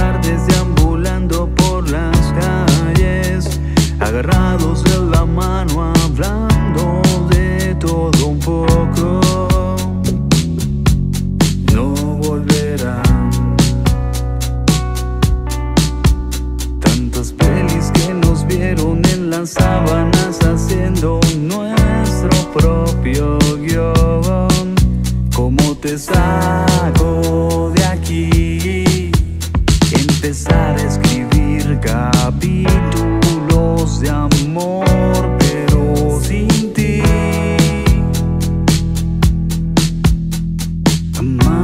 tardes deambulando por las calles, agarrados de la mano, hablando de todo un poco. No volverán. Tantas pelis que nos vieron en las sábanas haciendo nuestro propio guión. ¿Cómo te saco de aquí? Empezar a escribir capítulos de amor, pero sin ti. Amar